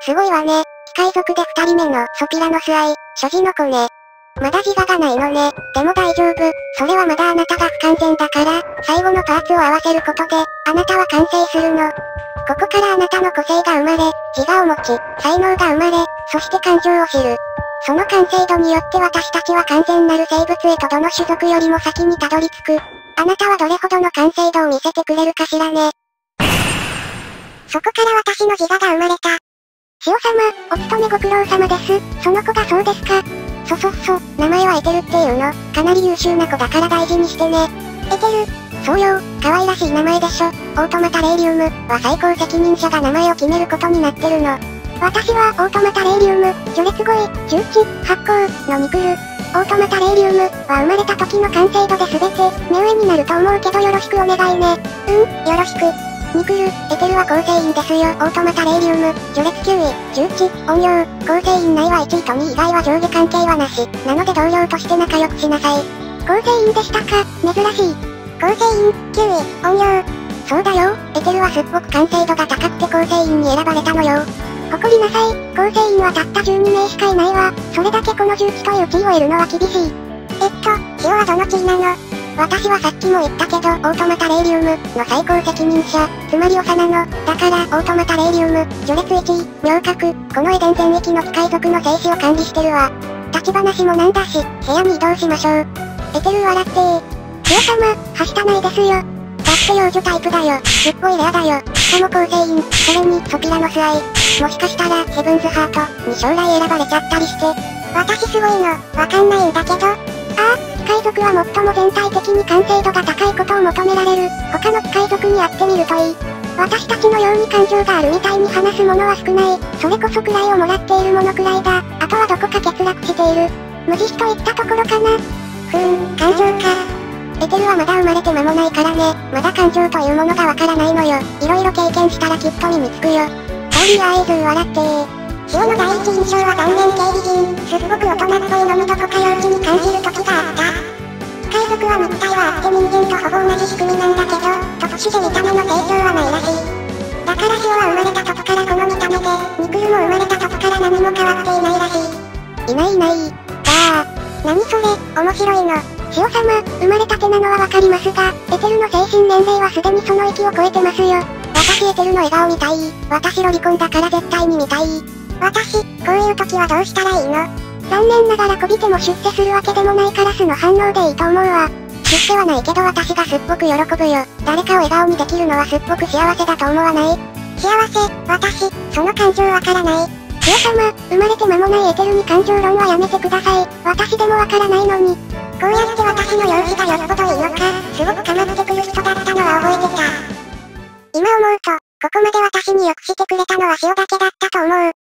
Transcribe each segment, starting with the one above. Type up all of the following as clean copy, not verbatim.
すごいわね。機械族で2人目のソピラノス愛、所持の子ね。まだ自我がないのね。でも大丈夫。それはまだあなたが不完全だから、最後のパーツを合わせることで、あなたは完成するの。ここからあなたの個性が生まれ、自我を持ち、才能が生まれ、そして感情を知る。その完成度によって私たちは完全なる生物へとどの種族よりも先にたどり着く。あなたはどれほどの完成度を見せてくれるかしらね。そこから私の自我が生まれた。シオ様、お勤めご苦労様です。その子がそうですか。名前はエテルっていうの。かなり優秀な子だから大事にしてね。エテル。そうよ、可愛らしい名前でしょ。オートマタレイリウムは最高責任者が名前を決めることになってるの。私はオートマタレイリウム、序列語彙、重機、発光のニクル。オートマタレイリウムは生まれた時の完成度で全て、目上になると思うけどよろしくお願いね。よろしく。ニクル、エテルは構成員ですよ。オートマタレイリウム、序列9位、重機、音量、構成員内は1位と2位以外は上下関係はなし。なので同僚として仲良くしなさい。構成員でしたか、珍しい。構成員、9位、音量。そうだよ、エテルはすっごく完成度が高くて構成員に選ばれたのよ。誇りなさい、構成員はたった12名しかいないわ。それだけこの重機という地位を得るのは厳しい。シオはどの地位なの？私はさっきも言ったけど、オートマタレイリウムの最高責任者、つまり長なの。だから、オートマタレイリウム、序列1位、明確、このエデン全域の機械族の生死を管理してるわ。立ち話もなんだし、部屋に移動しましょう。エテル笑ってー。シオ様、はしたないですよ。だって幼女タイプだよ。すっごいレアだよ。しかも構成員、それにソピラノス愛。もしかしたら、ヘブンズハートに将来選ばれちゃったりして。私すごいの、わかんないんだけど。機械族は最も全体的に完成度が高いことを求められる。他の機械族に会ってみるといい。私たちのように感情があるみたいに話すものは少ない。それこそ位をもらっているものくらいだ。あとはどこか欠落している。無慈悲といったところかな。感情か。エテルはまだ生まれて間もないからね。まだ感情というものがわからないのよ。いろいろ経験したらきっと身につくよ。トーリーアイズ笑ってー。シオの第一印象は顔面警備人。すっごく大人っぽいのにどこか幼稚に感じる時があった。機械族は肉体はあって人間とほぼ同じ仕組みなんだけど、特殊で見た目の成長はないらしい。だからシオは生まれた時からこの見た目で、ニクルも生まれた時から何も変わっていないらしい。いない。何それ、面白いの。シオ様、生まれたてなのはわかりますが、エテルの精神年齢はすでにその域を超えてますよ。私エテルの笑顔見たい。私ロリコンだから絶対に見たい。私、こういう時はどうしたらいいの？残念ながらこびても出世するわけでもないカラスの反応でいいと思うわ。出世はないけど私がすっごく喜ぶよ。誰かを笑顔にできるのはすっごく幸せだと思わない？幸せ、私、その感情わからない。シオ様、生まれて間もないエテルに感情論はやめてください。私でもわからないのに。こうやって私の容姿がよっぽどいいのか、すごく構ってくる人だったのは覚えてた。今思うと、ここまで私に良くしてくれたのはシオだけだったと思う。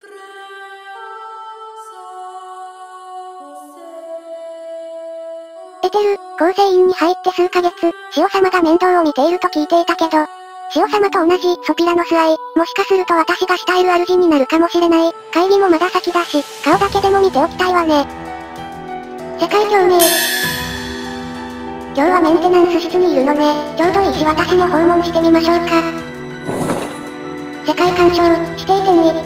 エテル、構成員に入って数ヶ月、シオ様が面倒を見ていると聞いていたけど、シオ様と同じソピラノス愛、もしかすると私が慕える主になるかもしれない。会議もまだ先だし、顔だけでも見ておきたいわね。世界共鳴。今日はメンテナンス室にいるのね。ちょうどいいし私も訪問してみましょうか。世界干渉、指定点に。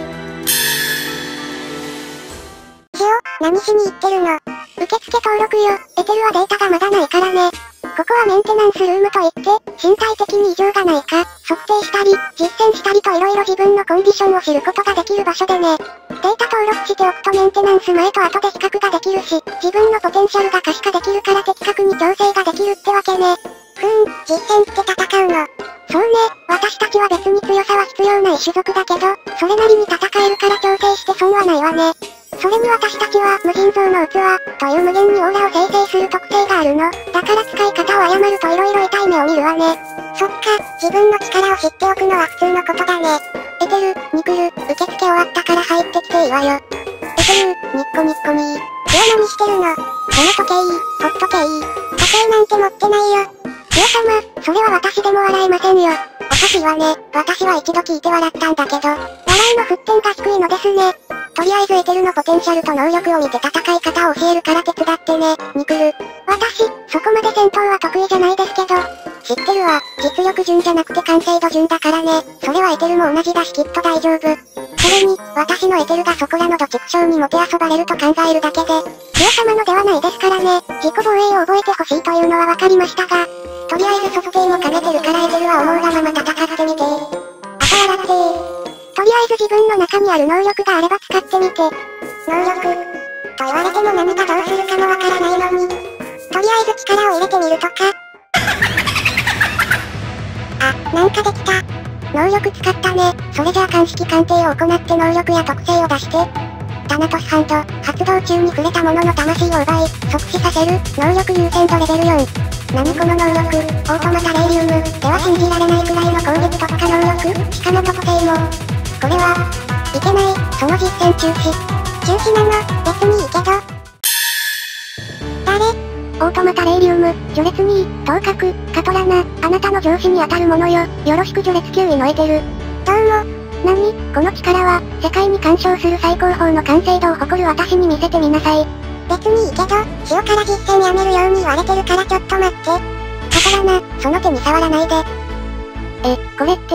シオ、何しに行ってるの？受付登録よ。エテルはデータがまだないからね。ここはメンテナンスルームといって、身体的に異常がないか、測定したり、実践したりと色々自分のコンディションを知ることができる場所でね。データ登録しておくとメンテナンス前と後で比較ができるし、自分のポテンシャルが可視化できるから的確に調整ができるってわけね。実践って戦うの。そうね、私たちは別に強さは必要ない種族だけど、それなりに戦えるから調整して損はないわね。それに私たちは無尽蔵の器という無限にオーラを生成する特性があるの。だから使い方を誤ると色々痛い目を見るわね。そっか、自分の力を知っておくのは普通のことだね。エテル、ニクル、受付終わったから入ってきていいわよ。エテル、ニッコニッコにー。何してるの？その時計、ほっとけい。時計なんて持ってないよ。シオ様、それは私でも笑えませんよ。おかしいわね。私は一度聞いて笑ったんだけど、笑いの沸点が低いのですね。とりあえずエテルのポテンシャルと能力を見て戦い方を教えるから手伝ってね、ニクル。私、そこまで戦闘は得意じゃないですけど。知ってるわ、実力順じゃなくて完成度順だからね。それはエテルも同じだしきっと大丈夫。 それに、私のエテルがそこらのど畜生にもてあそばれると考えるだけで、強様のではないですからね、自己防衛を覚えてほしいというのはわかりましたが、とりあえず外勢も兼ねてるからエテルは思うがまま戦ってみて。あと笑ってとりあえず自分の中にある能力があれば使ってみて。能力と言われても何かどうするかもわからないのに。とりあえず力を入れてみるとか。あ、なんかできた。能力使ったね。それじゃあ鑑識鑑定を行って能力や特性を出して。タナトスハンド、発動中に触れたものの魂を奪い、即死させる、能力優先度レベル4。何この能力、オートマタレイリウム、では信じられないくらいの攻撃突破能力、しかも特性も。これは、いけない、その実践中止。中止なの、別にいいけど。誰？オートマタレイリウム、序列2位、頭角、カトラナ、あなたの上司に当たるものよ、よろしく序列9位のエテル。どうも。何？この力は、世界に干渉する最高峰の完成度を誇る私に見せてみなさい。別にいいけど、塩から実践やめるように言われてるからちょっと待って。カトラナ、その手に触らないで。これって。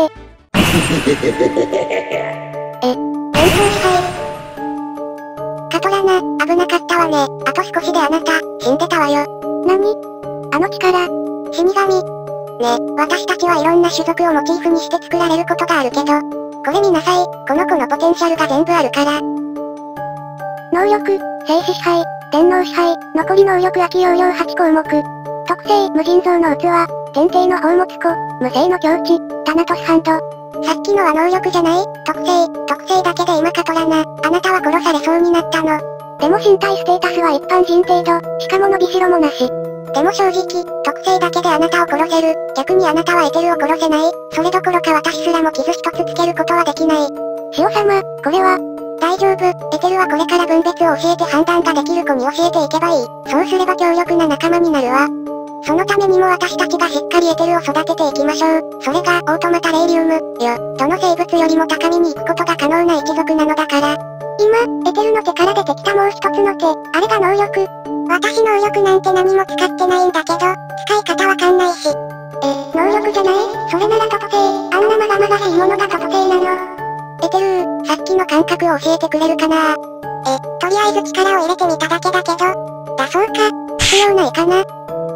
演奏支配。カトラナ、危なかったわね。あと少しであなた、死んでたわよ。何？あの力。死神。ね、私たちはいろんな種族をモチーフにして作られることがあるけど、これ見なさい、この子のポテンシャルが全部あるから。能力、生死支配、電脳支配、残り能力空き容量8項目。特性、無尽蔵の器、天帝の宝物庫、無性の境地、タナトスハンド。さっきのは能力じゃない？特性だけで今カトラナ、あなたは殺されそうになったの。でも身体ステータスは一般人程度、しかも伸びしろもなし。でも正直、特性だけであなたを殺せる。逆にあなたはエテルを殺せない。それどころか私すらも傷一つつけることはできない。塩様、これは、大丈夫。エテルはこれから分別を教えて判断ができる子に教えていけばいい。そうすれば強力な仲間になるわ。そのためにも私たちがしっかりエテルを育てていきましょう。それがオートマタレイリウムよ。どの生物よりも高みに行くことが可能な一族なのだから。今、エテルの手から出てきたもう一つの手。あれが能力。私能力なんて何も使ってないんだけど、使い方わかんないし。能力じゃない？それなら特性。あんなまがまがしいものが特性なの。エテルさっきの感覚を教えてくれるかな？とりあえず力を入れてみただけだけど。そうか。必要ないかな？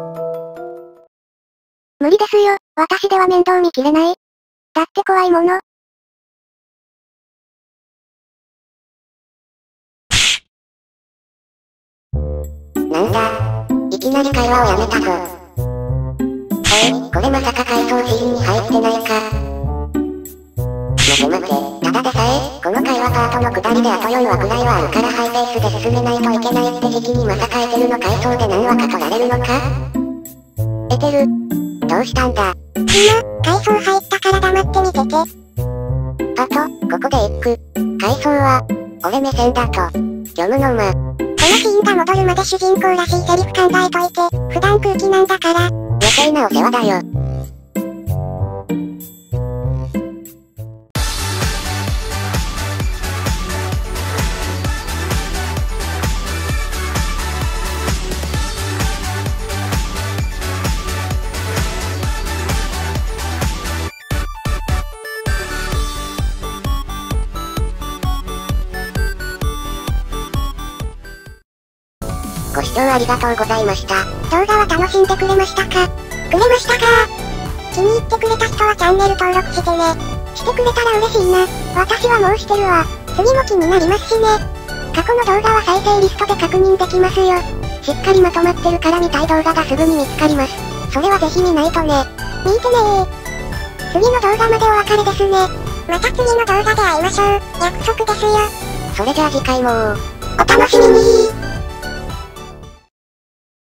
無理ですよ。私では面倒見きれない。だって怖いもの。なんだ？いきなり会話をやめたぞ。これまさか回答指示に入ってないか？待て、ただでさえ、この会話パートの下りであと4話くらいはあるからハイペースで進めないといけないって時期にまさかエテルの回答で何話か取られるのか？エテル、どうしたんだ？今、階層入ったから黙ってみてて。パト、ここで一句。階層は、俺目線だと。読むのま。このシーンが戻るまで主人公らしいセリフ考えといて、普段空気なんだから。余計なお世話だよ。ご視聴ありがとうございました。動画は楽しんでくれましたか？気に入ってくれた人はチャンネル登録してね。してくれたら嬉しいな。私はもうしてるわ。次も気になりますしね。過去の動画は再生リストで確認できますよ。しっかりまとまってるから見たい動画がすぐに見つかります。それはぜひ見ないとね。見てねー。次の動画までお別れですね。また次の動画で会いましょう。約束ですよ。それじゃあ次回もお楽しみにー。